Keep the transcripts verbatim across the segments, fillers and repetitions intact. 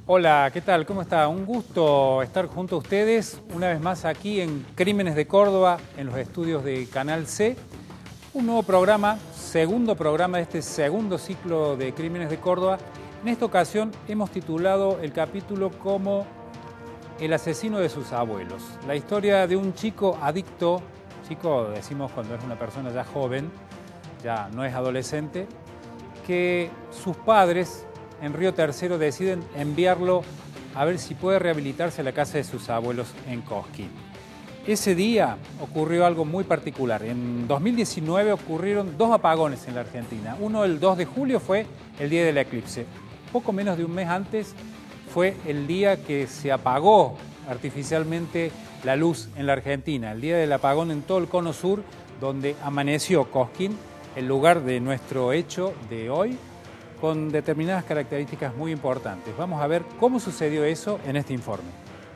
Hola, ¿qué tal? ¿Cómo está? Un gusto estar junto a ustedes una vez más aquí en Crímenes de Córdoba, en los estudios de Canal C. Un nuevo programa, segundo programa de este segundo ciclo de Crímenes de Córdoba. En esta ocasión hemos titulado el capítulo como El asesino de sus abuelos. La historia de un chico adicto, chico decimos cuando es una persona ya joven, ya no es adolescente, que sus padres en Río Tercero deciden enviarlo a ver si puede rehabilitarse a la casa de sus abuelos en Cosquín. Ese día ocurrió algo muy particular. En dos mil diecinueve ocurrieron dos apagones en la Argentina. Uno, el dos de julio, fue el día del eclipse. Poco menos de un mes antes fue el día que se apagó artificialmente la luz en la Argentina, el día del apagón en todo el cono sur, donde amaneció Cosquín, el lugar de nuestro hecho de hoy, con determinadas características muy importantes. Vamos a ver cómo sucedió eso en este informe.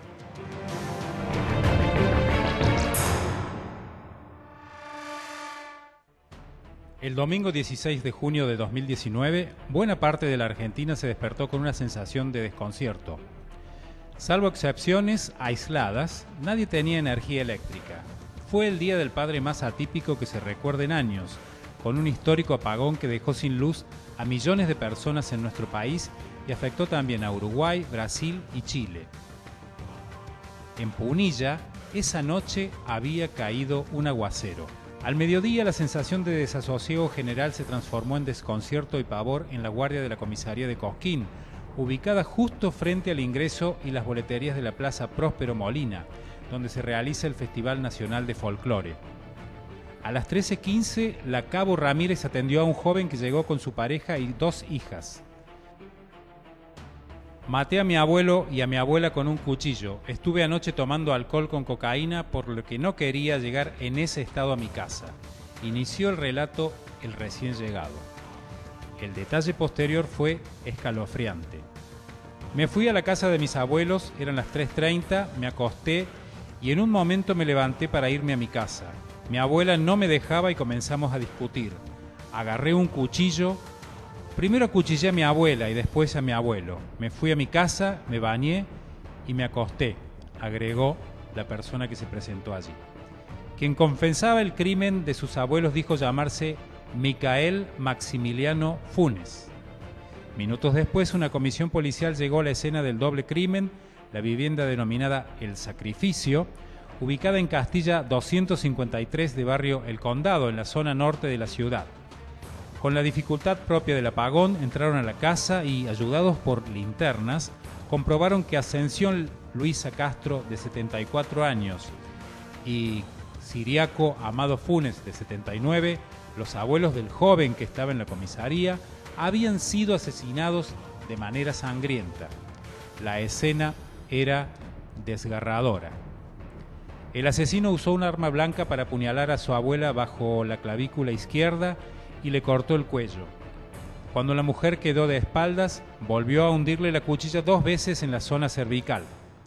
El domingo dieciséis de junio de dos mil diecinueve, buena parte de la Argentina se despertó con una sensación de desconcierto. Salvo excepciones aisladas, nadie tenía energía eléctrica. Fue el Día del Padre más atípico que se recuerda en años, con un histórico apagón que dejó sin luz a millones de personas en nuestro país y afectó también a Uruguay, Brasil y Chile. En Punilla, esa noche había caído un aguacero. Al mediodía, la sensación de desasosiego general se transformó en desconcierto y pavor en la guardia de la comisaría de Cosquín, ubicada justo frente al ingreso y las boleterías de la Plaza Próspero Molina, donde se realiza el Festival Nacional de Folclore. A las trece quince, la cabo Ramírez atendió a un joven que llegó con su pareja y dos hijas. Maté a mi abuelo y a mi abuela con un cuchillo. Estuve anoche tomando alcohol con cocaína, por lo que no quería llegar en ese estado a mi casa. Inició el relato el recién llegado. El detalle posterior fue escalofriante. Me fui a la casa de mis abuelos, eran las tres treinta, me acosté y en un momento me levanté para irme a mi casa. Mi abuela no me dejaba y comenzamos a discutir. Agarré un cuchillo. Primero acuchillé a mi abuela y después a mi abuelo. Me fui a mi casa, me bañé y me acosté, agregó la persona que se presentó allí. Quien confesaba el crimen de sus abuelos dijo llamarse Micael Maximiliano Funes. Minutos después, una comisión policial llegó a la escena del doble crimen, la vivienda denominada El Sacrificio, ubicada en Castilla doscientos cincuenta y tres de barrio El Condado, en la zona norte de la ciudad. Con la dificultad propia del apagón, entraron a la casa y, ayudados por linternas, comprobaron que Ascensión Luisa Castro, de setenta y cuatro años, y Ciriaco Amado Funes, de setenta y nueve, los abuelos del joven que estaba en la comisaría, habían sido asesinados de manera sangrienta. La escena era desgarradora. El asesino usó un arma blanca para apuñalar a su abuela bajo la clavícula izquierda y le cortó el cuello. Cuando la mujer quedó de espaldas, volvió a hundirle la cuchilla dos veces en la zona cervical.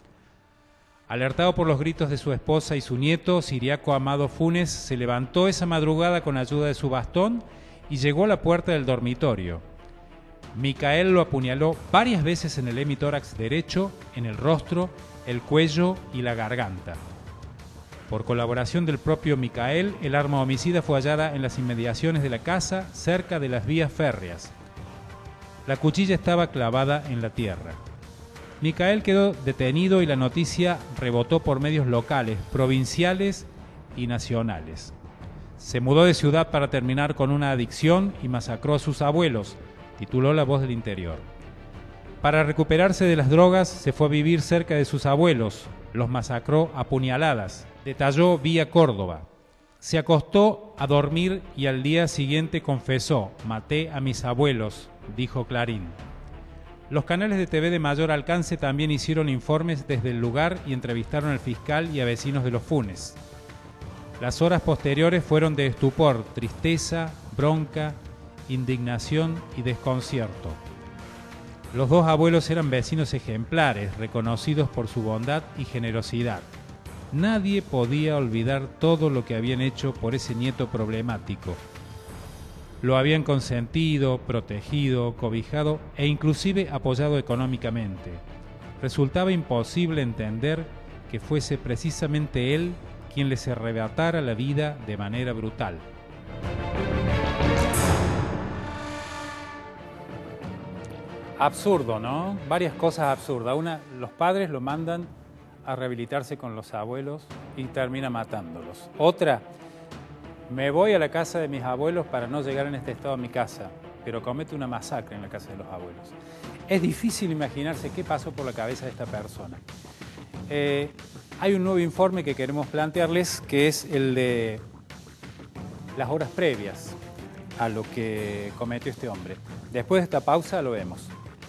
Alertado por los gritos de su esposa y su nieto, Ciriaco Amado Funes se levantó esa madrugada con ayuda de su bastón y llegó a la puerta del dormitorio. Micael lo apuñaló varias veces en el hemitórax derecho, en el rostro, el cuello y la garganta. Por colaboración del propio Micael, el arma homicida fue hallada en las inmediaciones de la casa, cerca de las vías férreas. La cuchilla estaba clavada en la tierra. Micael quedó detenido y la noticia rebotó por medios locales, provinciales y nacionales. Se mudó de ciudad para terminar con una adicción y masacró a sus abuelos, tituló La Voz del Interior. Para recuperarse de las drogas, se fue a vivir cerca de sus abuelos, los masacró a puñaladas, detalló Vía Córdoba. Se acostó a dormir y al día siguiente confesó: maté a mis abuelos, dijo Clarín. Los canales de T V de mayor alcance también hicieron informes desde el lugar y entrevistaron al fiscal y a vecinos de los Funes. Las horas posteriores fueron de estupor, tristeza, bronca, indignación y desconcierto. Los dos abuelos eran vecinos ejemplares, reconocidos por su bondad y generosidad. Nadie podía olvidar todo lo que habían hecho por ese nieto problemático. Lo habían consentido, protegido, cobijado e inclusive apoyado económicamente. Resultaba imposible entender que fuese precisamente él quien les arrebatara la vida de manera brutal. Absurdo, ¿no? Varias cosas absurdas. Una, los padres lo mandan a rehabilitarse con los abuelos y termina matándolos. Otra, me voy a la casa de mis abuelos para no llegar en este estado a mi casa, pero comete una masacre en la casa de los abuelos. Es difícil imaginarse qué pasó por la cabeza de esta persona. Eh, hay un nuevo informe que queremos plantearles, que es el de las horas previas a lo que cometió este hombre. Después de esta pausa lo vemos.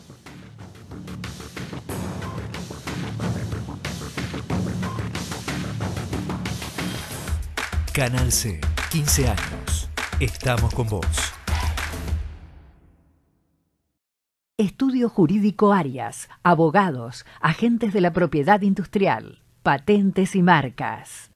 Canal C, quince años. Estamos con vos. Estudio Jurídico Arias, abogados, agentes de la propiedad industrial, patentes y marcas.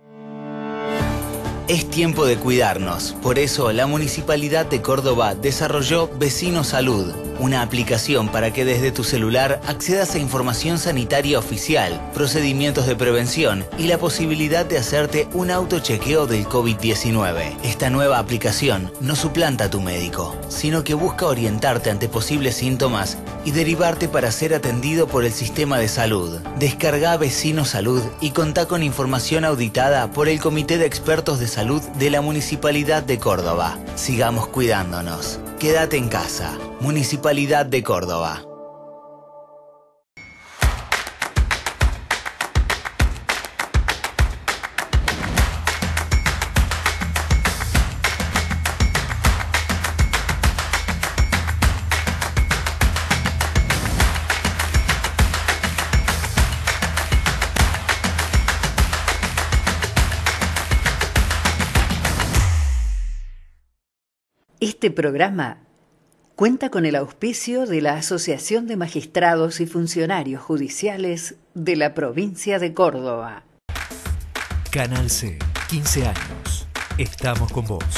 Es tiempo de cuidarnos, por eso la Municipalidad de Córdoba desarrolló Vecino Salud, una aplicación para que desde tu celular accedas a información sanitaria oficial, procedimientos de prevención y la posibilidad de hacerte un autochequeo del COVID diecinueve. Esta nueva aplicación no suplanta a tu médico, sino que busca orientarte ante posibles síntomas y derivarte para ser atendido por el sistema de salud. Descarga Vecino Salud y contá con información auditada por el Comité de Expertos de Salud de la Municipalidad de Córdoba. Sigamos cuidándonos. Quédate en casa. Municipalidad de Córdoba. Este programa cuenta con el auspicio de la Asociación de Magistrados y Funcionarios Judiciales de la provincia de Córdoba. Canal C, quince años. Estamos con vos.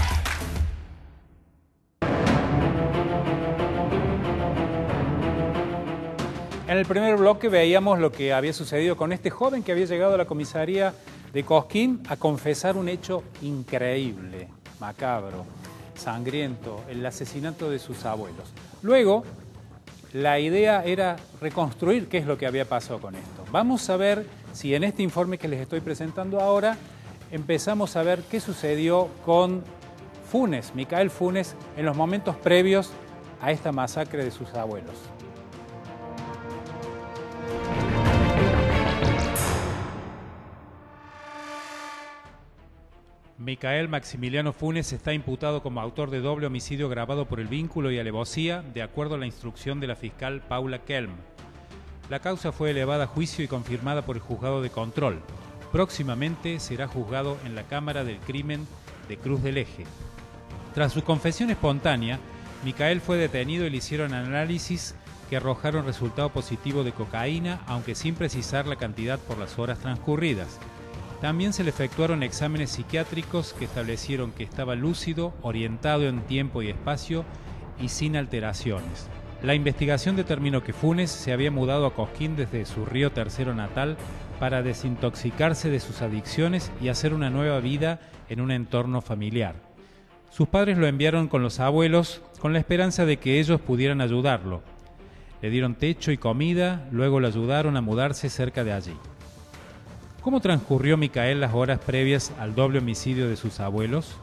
En el primer bloque veíamos lo que había sucedido con este joven que había llegado a la comisaría de Cosquín a confesar un hecho increíble, macabro, sangriento, el asesinato de sus abuelos. Luego, la idea era reconstruir qué es lo que había pasado con esto. Vamos a ver si en este informe que les estoy presentando ahora empezamos a ver qué sucedió con Funes, Micael Funes, en los momentos previos a esta masacre de sus abuelos. Micael Maximiliano Funes está imputado como autor de doble homicidio agravado por el vínculo y alevosía, de acuerdo a la instrucción de la fiscal Paula Kelm. La causa fue elevada a juicio y confirmada por el juzgado de control. Próximamente será juzgado en la Cámara del Crimen de Cruz del Eje. Tras su confesión espontánea, Micael fue detenido y le hicieron análisis que arrojaron resultado positivo de cocaína, aunque sin precisar la cantidad por las horas transcurridas. También se le efectuaron exámenes psiquiátricos que establecieron que estaba lúcido, orientado en tiempo y espacio y sin alteraciones. La investigación determinó que Funes se había mudado a Cosquín desde su Río Tercero natal para desintoxicarse de sus adicciones y hacer una nueva vida en un entorno familiar. Sus padres lo enviaron con los abuelos con la esperanza de que ellos pudieran ayudarlo. Le dieron techo y comida, luego lo ayudaron a mudarse cerca de allí. ¿Cómo transcurrió Micael las horas previas al doble homicidio de sus abuelos?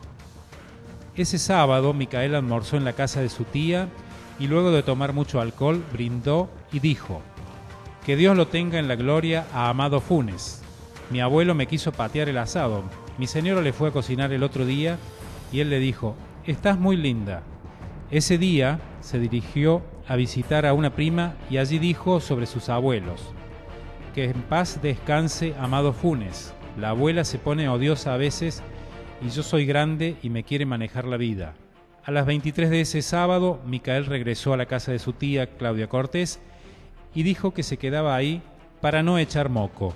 Ese sábado, Micael almorzó en la casa de su tía y luego de tomar mucho alcohol, brindó y dijo: «Que Dios lo tenga en la gloria a Amado Funes. Mi abuelo me quiso patear el asado. Mi señora le fue a cocinar el otro día y él le dijo: «Estás muy linda». Ese día se dirigió a visitar a una prima y allí dijo sobre sus abuelos: «Que en paz descanse Amado Funes. La abuela se pone odiosa a veces y yo soy grande y me quiere manejar la vida». A las veintitrés de ese sábado, Micael regresó a la casa de su tía, Claudia Cortés, y dijo que se quedaba ahí para no echar moco.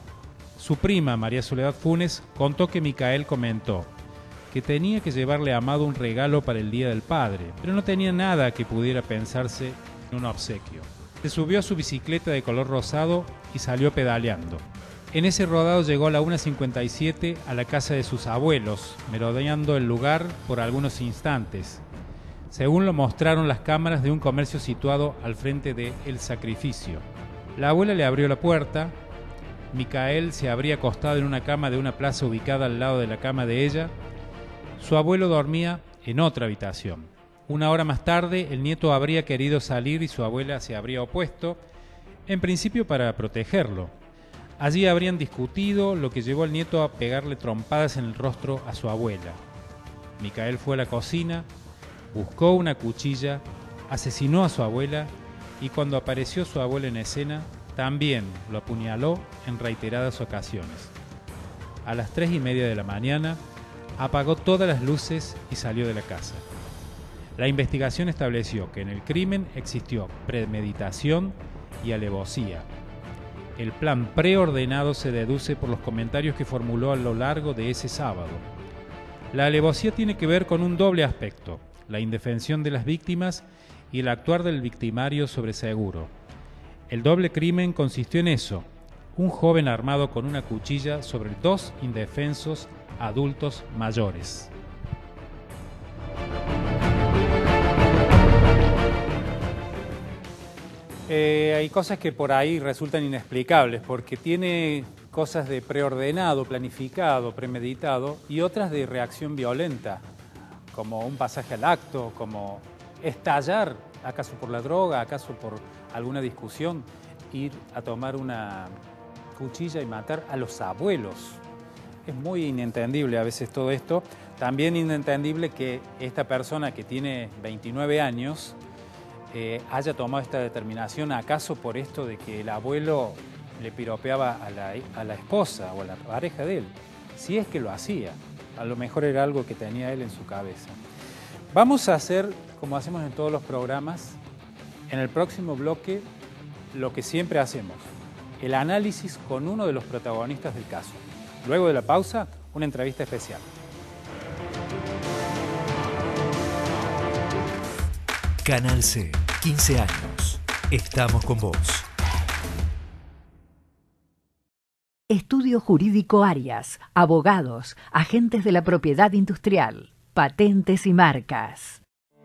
Su prima, María Soledad Funes, contó que Micael comentó que tenía que llevarle a Amado un regalo para el Día del Padre, pero no tenía nada que pudiera pensarse en un obsequio. Se subió a su bicicleta de color rosado y salió pedaleando. En ese rodado llegó a la una cincuenta y siete a la casa de sus abuelos, merodeando el lugar por algunos instantes, según lo mostraron las cámaras de un comercio situado al frente de El Sacrificio. La abuela le abrió la puerta. Micael se habría acostado en una cama de una plaza ubicada al lado de la cama de ella. Su abuelo dormía en otra habitación. Una hora más tarde, el nieto habría querido salir y su abuela se habría opuesto, en principio para protegerlo. Allí habrían discutido, lo que llevó al nieto a pegarle trompadas en el rostro a su abuela. Micael fue a la cocina, buscó una cuchilla, asesinó a su abuela y cuando apareció su abuela en escena, también lo apuñaló en reiteradas ocasiones. A las tres y media de la mañana, apagó todas las luces y salió de la casa. La investigación estableció que en el crimen existió premeditación y alevosía. El plan preordenado se deduce por los comentarios que formuló a lo largo de ese sábado. La alevosía tiene que ver con un doble aspecto: la indefensión de las víctimas y el actuar del victimario sobre seguro. El doble crimen consistió en eso: un joven armado con una cuchilla sobre dos indefensos adultos mayores. Eh, hay cosas que por ahí resultan inexplicables, porque tiene cosas de preordenado, planificado, premeditado, y otras de reacción violenta, como un pasaje al acto, como estallar, acaso por la droga, acaso por alguna discusión, ir a tomar una cuchilla y matar a los abuelos. Es muy inentendible a veces todo esto. También inentendible que esta persona que tiene veintinueve años eh, haya tomado esta determinación, acaso por esto de que el abuelo le piropeaba a la, a la esposa o a la pareja de él. Si es que lo hacía, a lo mejor era algo que tenía él en su cabeza. Vamos a hacer, como hacemos en todos los programas, en el próximo bloque, lo que siempre hacemos: el análisis con uno de los protagonistas del caso. Luego de la pausa, una entrevista especial. Canal C, quince años. Estamos con vos. Estudio Jurídico Arias, abogados, agentes de la propiedad industrial, patentes y marcas.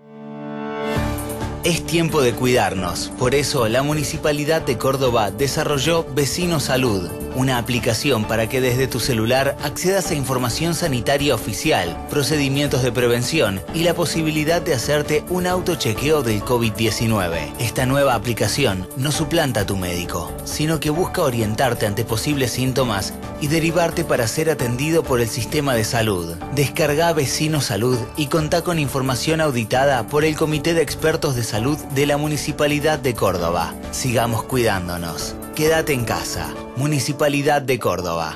Es tiempo de cuidarnos. Por eso, la Municipalidad de Córdoba desarrolló Vecino Salud, una aplicación para que desde tu celular accedas a información sanitaria oficial, procedimientos de prevención y la posibilidad de hacerte un autochequeo del COVID diecinueve. Esta nueva aplicación no suplanta a tu médico, sino que busca orientarte ante posibles síntomas y derivarte para ser atendido por el sistema de salud. Descarga Vecino Salud y contá con información auditada por el Comité de Expertos de Salud de la Municipalidad de Córdoba. Sigamos cuidándonos. Quédate en casa. Municipalidad de Córdoba.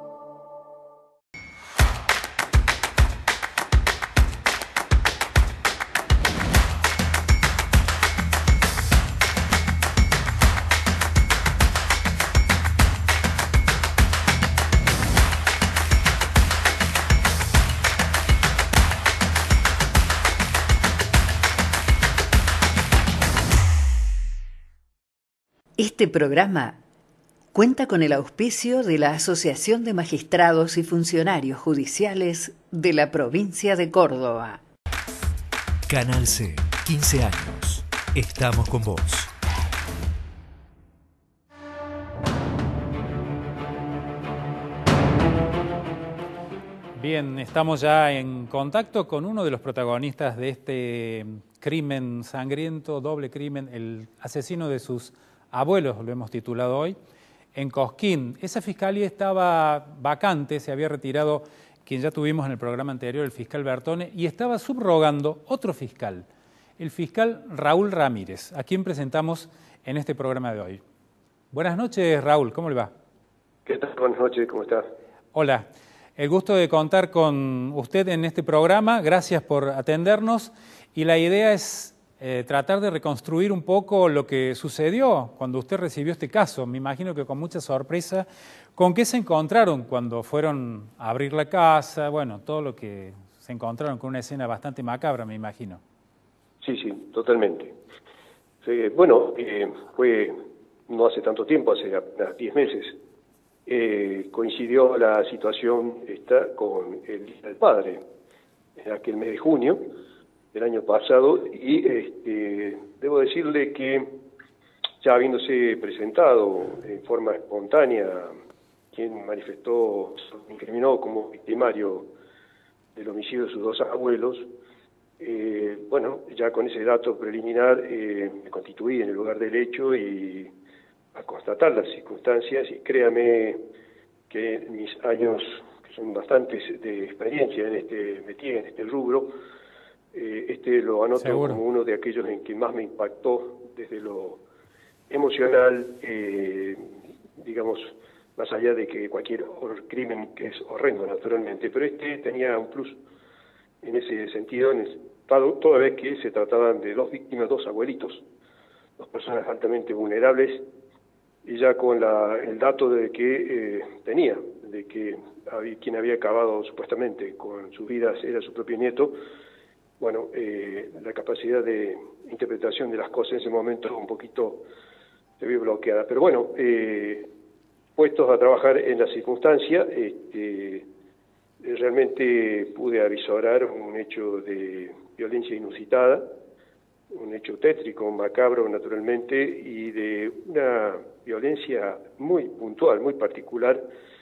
Este programa cuenta con el auspicio de la Asociación de Magistrados y Funcionarios Judiciales de la provincia de Córdoba. Canal C, quince años. Estamos con vos. Bien, estamos ya en contacto con uno de los protagonistas de este crimen sangriento, doble crimen, el asesino de sus abuelos, lo hemos titulado hoy, en Cosquín. Esa fiscalía estaba vacante, se había retirado quien ya tuvimos en el programa anterior, el fiscal Bertone, y estaba subrogando otro fiscal, el fiscal Raúl Ramírez, a quien presentamos en este programa de hoy. Buenas noches, Raúl, ¿cómo le va? ¿Qué tal? Buenas noches, ¿cómo estás? Hola, el gusto de contar con usted en este programa, gracias por atendernos, y la idea es Eh, tratar de reconstruir un poco lo que sucedió cuando usted recibió este caso. Me imagino que con mucha sorpresa. ¿Con qué se encontraron cuando fueron a abrir la casa? Bueno, todo lo que se encontraron con una escena bastante macabra, me imagino. Sí, sí, totalmente. Sí, bueno, eh, fue no hace tanto tiempo, hace apenas diez meses, eh, coincidió la situación esta con el Día del Padre, en aquel mes de junio del año pasado, y este, debo decirle que ya habiéndose presentado en forma espontánea quien manifestó, se incriminó como victimario del homicidio de sus dos abuelos, eh, bueno, ya con ese dato preliminar eh, me constituí en el lugar del hecho y a constatar las circunstancias, y créame que en mis años, que son bastantes de experiencia en este métier, en este rubro, eh, este lo anoto Seguro. como uno de aquellos en que más me impactó desde lo emocional, eh, digamos, más allá de que cualquier crimen que es horrendo naturalmente, pero este tenía un plus en ese sentido, en el, toda vez que se trataban de dos víctimas, dos abuelitos, dos personas altamente vulnerables, y ya con la, el dato de que eh, tenía, de que había, quien había acabado supuestamente con sus vidas era su propio nieto, bueno, eh, la capacidad de interpretación de las cosas en ese momento un poquito se vio bloqueada. Pero bueno, eh, puestos a trabajar en la circunstancia, este, realmente pude avisorar un hecho de violencia inusitada, un hecho tétrico, macabro naturalmente, y de una violencia muy puntual, muy particular.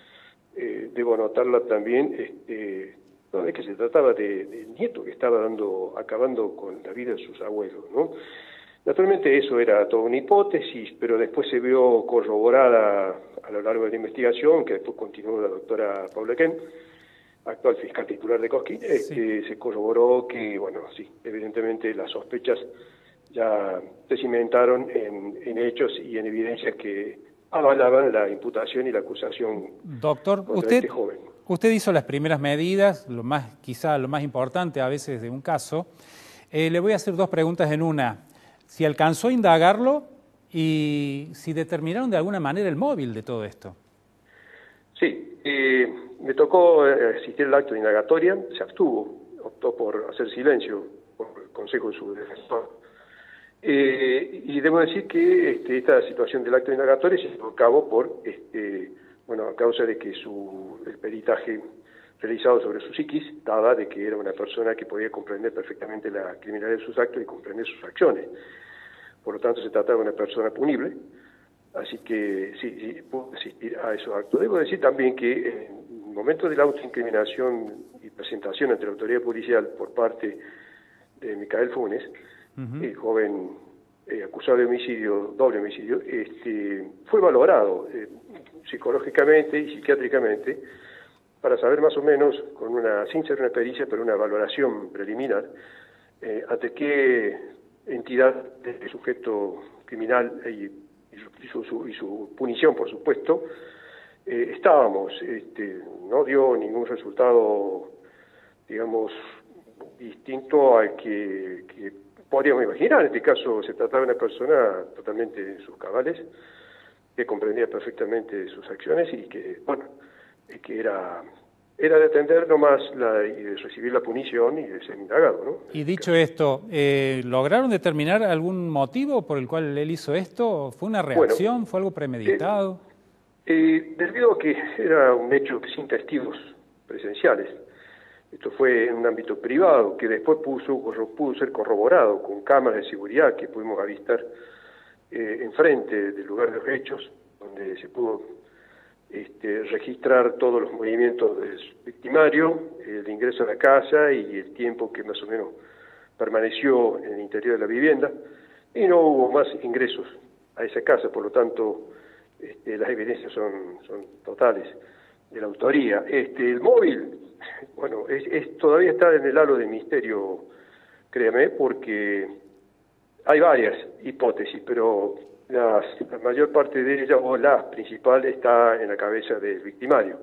Eh, debo anotarla también, este, no es que se trataba de, de nieto que estaba dando, acabando con la vida de sus abuelos, ¿no? Naturalmente eso era toda una hipótesis, pero después se vio corroborada a lo largo de la investigación, que después continuó la doctora Paula Ken, actual fiscal titular de Cosquín, sí. este, se corroboró que, bueno, sí, evidentemente las sospechas ya se cimentaron en, en hechos y en evidencias que avalaban la imputación y la acusación. Doctor, contra usted, este joven. usted hizo las primeras medidas, lo más, quizá lo más importante a veces de un caso. Eh, le voy a hacer dos preguntas en una. Si alcanzó a indagarlo y si determinaron de alguna manera el móvil de todo esto. Sí, eh, me tocó asistir al acto de indagatoria, se abstuvo, optó por hacer silencio por el consejo de su defensor. Eh, y debo decir que este, esta situación del acto de indagatoria se llevó a cabo por, este, bueno, a causa de que su, el peritaje realizado sobre su psiquis daba de que era una persona que podía comprender perfectamente la criminalidad de sus actos y comprender sus acciones. Por lo tanto, se trataba de una persona punible, así que sí, sí pudo asistir a esos actos. Debo decir también que en el momento de la autoincriminación y presentación ante la autoridad policial por parte de Micael Funes, uh-huh. el joven eh, acusado de homicidio, doble homicidio, este, fue valorado eh, psicológicamente y psiquiátricamente para saber más o menos, con una, sin ser una pericia, pero una valoración preliminar, eh, ante qué entidad de sujeto criminal y, y, su, su, y su punición, por supuesto, eh, estábamos. Este, no dio ningún resultado, digamos, distinto al que, que podríamos imaginar. En este caso se trataba de una persona totalmente en sus cabales, que comprendía perfectamente sus acciones y que, bueno, que era, era de atender nomás la, y de recibir la punición y de ser indagado, ¿no? Y dicho esto, eh, ¿lograron determinar algún motivo por el cual él hizo esto? ¿Fue una reacción? Bueno, ¿fue algo premeditado? Eh, eh, debido a que era un hecho sin testigos presenciales, esto fue en un ámbito privado que después puso, pudo ser corroborado con cámaras de seguridad que pudimos avistar eh, enfrente del lugar de los hechos, donde se pudo Este, registrar todos los movimientos del victimario, el ingreso a la casa y el tiempo que más o menos permaneció en el interior de la vivienda, y no hubo más ingresos a esa casa, por lo tanto este, las evidencias son, son totales de la autoría. Este, el móvil, bueno, es, es, todavía está en el halo de misterio, créame, porque hay varias hipótesis, pero Las, la mayor parte de ellas, o la principal, está en la cabeza del victimario.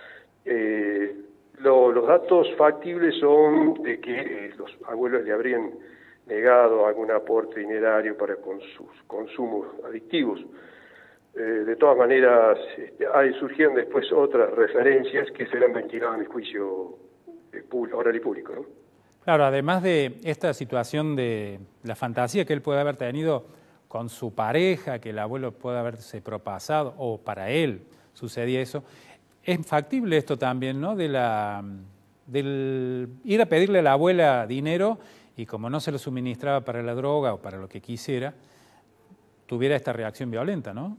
Eh, lo, los datos factibles son de que eh, los abuelos le habrían negado algún aporte dinerario para con sus consumos adictivos. Eh, de todas maneras, este, hay, surgieron después otras referencias que serán ventiladas en el juicio eh, público, oral y público, ¿no? Claro, además de esta situación de la fantasía que él puede haber tenido con su pareja, que el abuelo pueda haberse propasado, o para él sucedía eso. Es factible esto también, ¿no? De la, del ir a pedirle a la abuela dinero y como no se lo suministraba para la droga o para lo que quisiera, tuviera esta reacción violenta, ¿no?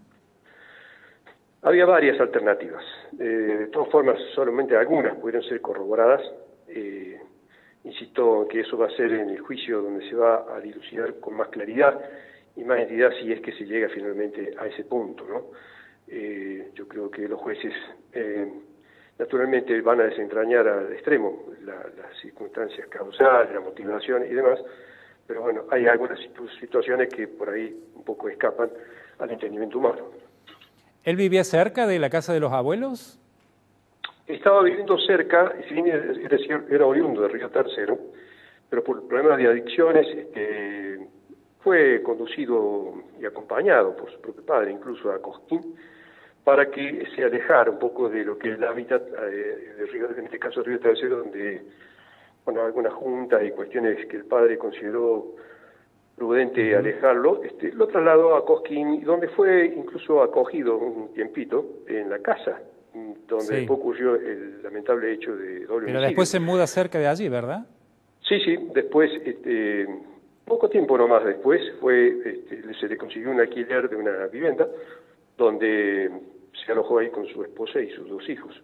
Había varias alternativas. Eh, de todas formas, solamente algunas pudieron ser corroboradas. Eh, insisto que eso va a ser en el juicio donde se va a dilucidar con más claridad y más entidad si es que se llega finalmente a ese punto, ¿no? Eh, yo creo que los jueces eh, naturalmente van a desentrañar al extremo la, las circunstancias causales, la motivación y demás, pero bueno, hay algunas situ situaciones que por ahí un poco escapan al entendimiento humano. ¿Él vivía cerca de la casa de los abuelos? Estaba viviendo cerca, si bien era, era oriundo de Río Tercero, pero por problemas de adicciones este, fue conducido y acompañado por su propio padre, incluso a Cosquín, para que se alejara un poco de lo que es el hábitat eh, de Río, en este caso Río Tercero, donde bueno, algunas juntas y cuestiones que el padre consideró prudente alejarlo, este, lo trasladó a Cosquín, donde fue incluso acogido un tiempito en la casa, donde sí. después ocurrió el lamentable hecho de doble Pero homicidio. después se muda cerca de allí, ¿verdad? Sí, sí, después, este, poco tiempo nomás después, fue este, se le consiguió un alquiler de una vivienda, donde se alojó ahí con su esposa y sus dos hijos.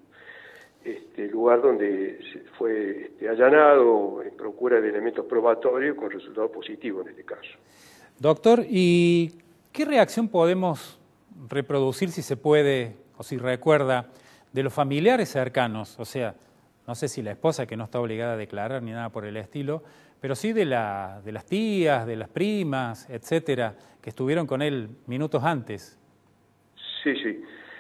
Este lugar donde se fue este, allanado en procura de elementos probatorios con resultado positivo en este caso. Doctor, ¿y qué reacción podemos reproducir, si se puede, o si recuerda, de los familiares cercanos? O sea, no sé si la esposa, que no está obligada a declarar ni nada por el estilo, pero sí de, la, de las tías, de las primas, etcétera, que estuvieron con él minutos antes. Sí, sí.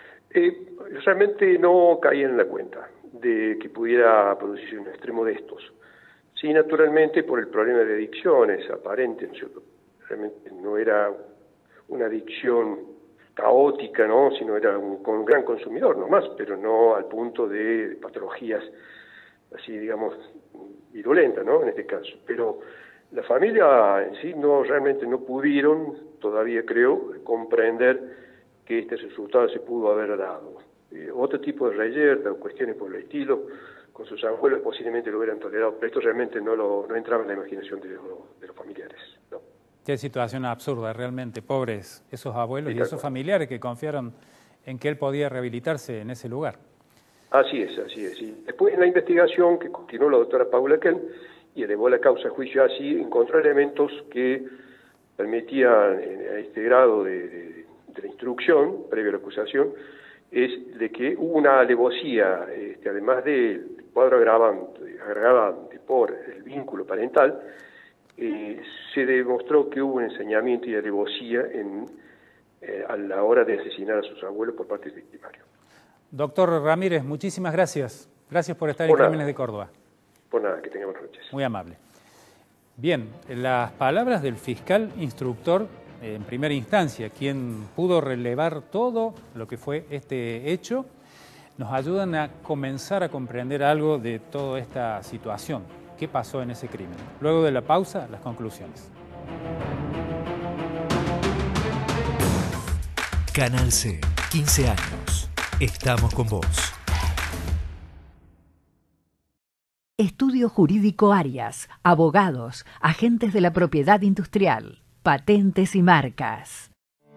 Eh, realmente no caía en la cuenta de que pudiera producirse un extremo de estos. Sí, naturalmente, por el problema de adicciones aparente, ¿no es cierto? Realmente no era una adicción caótica, ¿no? Sino era un, un gran consumidor nomás, pero no al punto de, de patologías así, digamos, virulentas, ¿no? En este caso. Pero la familia en sí no realmente no pudieron, todavía creo, comprender que este resultado se pudo haber dado. Eh, otro tipo de reyerta o cuestiones por el estilo, con sus abuelos posiblemente lo hubieran tolerado, pero esto realmente no, lo, no entraba en la imaginación de, lo, de los familiares, ¿no? Qué situación absurda, realmente, pobres esos abuelos Sí, y esos familiares que confiaron en que él podía rehabilitarse en ese lugar. Así es, así es. Y después en la investigación que continuó la doctora Paula Kelm y elevó la causa a juicio así, encontró elementos que permitían a este grado de, de, de la instrucción, previo a la acusación, es de que hubo una alevosía, este, además del cuadro agravante, agravante por el vínculo parental, eh, se demostró que hubo un ensañamiento y alevosía en, eh, a la hora de asesinar a sus abuelos por parte del victimario. Doctor Ramírez, muchísimas gracias. Gracias por estar Por en nada. Crímenes de Córdoba. Por nada, que tengan buenas noches. Muy amable. Bien, las palabras del fiscal instructor en primera instancia, quien pudo relevar todo lo que fue este hecho, nos ayudan a comenzar a comprender algo de toda esta situación. ¿Qué pasó en ese crimen? Luego de la pausa, las conclusiones. Canal C, quince años. Estamos con vos. Estudio Jurídico Arias, abogados, agentes de la propiedad industrial, patentes y marcas.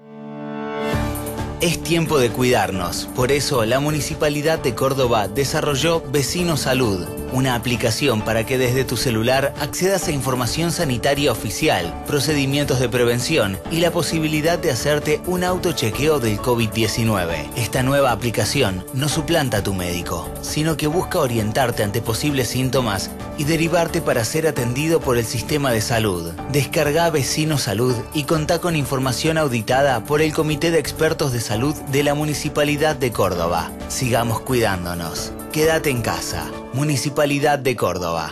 Es tiempo de cuidarnos, por eso la Municipalidad de Córdoba desarrolló Vecino Salud, una aplicación para que desde tu celular accedas a información sanitaria oficial, procedimientos de prevención y la posibilidad de hacerte un autochequeo del COVID diecinueve. Esta nueva aplicación no suplanta a tu médico, sino que busca orientarte ante posibles síntomas y derivarte para ser atendido por el sistema de salud. Descarga Vecino Salud y contá con información auditada por el Comité de Expertos de Salud de la Municipalidad de Córdoba. Sigamos cuidándonos. Quédate en casa. Municipalidad de Córdoba.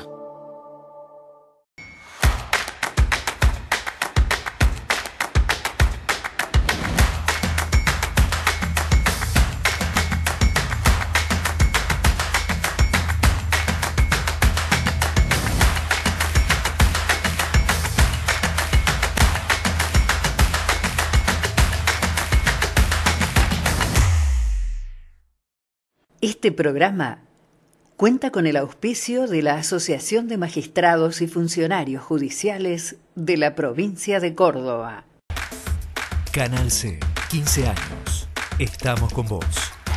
Este programa cuenta con el auspicio de la Asociación de Magistrados y Funcionarios Judiciales de la provincia de Córdoba. Canal C, quince años. Estamos con vos.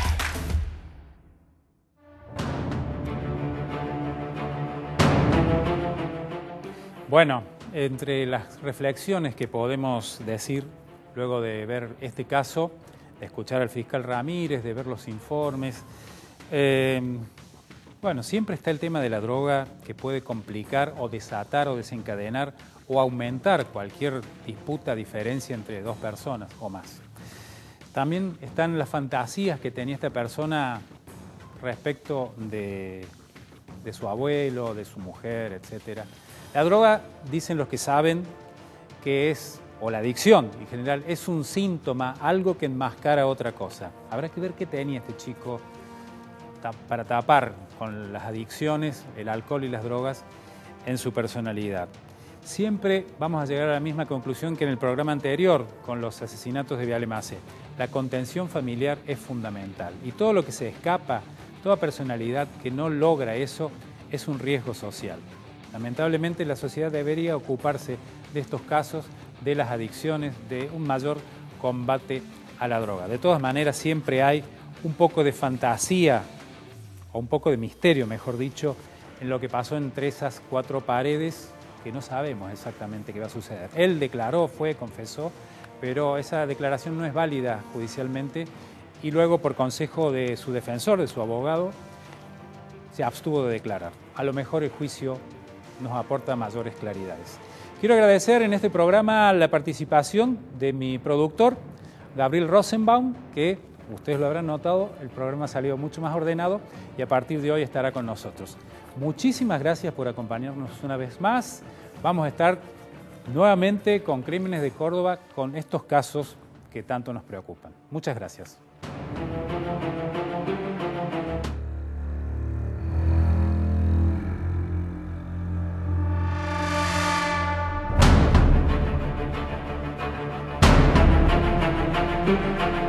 Bueno, entre las reflexiones que podemos decir luego de ver este caso, de escuchar al fiscal Ramírez, de ver los informes, eh, bueno, siempre está el tema de la droga que puede complicar o desatar o desencadenar o aumentar cualquier disputa, diferencia entre dos personas o más. También están las fantasías que tenía esta persona respecto de, de su abuelo, de su mujer, etcétera. La droga, dicen los que saben, que es, o la adicción en general, es un síntoma, algo que enmascara otra cosa. Habrá que ver qué tenía este chico para tapar con las adicciones, el alcohol y las drogas en su personalidad. Siempre vamos a llegar a la misma conclusión que en el programa anterior con los asesinatos de Viale Macé. La contención familiar es fundamental y todo lo que se escapa, toda personalidad que no logra eso, es un riesgo social. Lamentablemente la sociedad debería ocuparse de estos casos, de las adicciones, de un mayor combate a la droga. De todas maneras siempre hay un poco de fantasía, o un poco de misterio, mejor dicho, en lo que pasó entre esas cuatro paredes, que no sabemos exactamente qué va a suceder. Él declaró, fue, confesó, pero esa declaración no es válida judicialmente y luego por consejo de su defensor, de su abogado, se abstuvo de declarar. A lo mejor el juicio nos aporta mayores claridades. Quiero agradecer en este programa la participación de mi productor, Gabriel Rosenbaum, que ustedes lo habrán notado, el programa ha salido mucho más ordenado y a partir de hoy estará con nosotros. Muchísimas gracias por acompañarnos una vez más. Vamos a estar nuevamente con Crímenes de Córdoba, con estos casos que tanto nos preocupan. Muchas gracias. Thank you.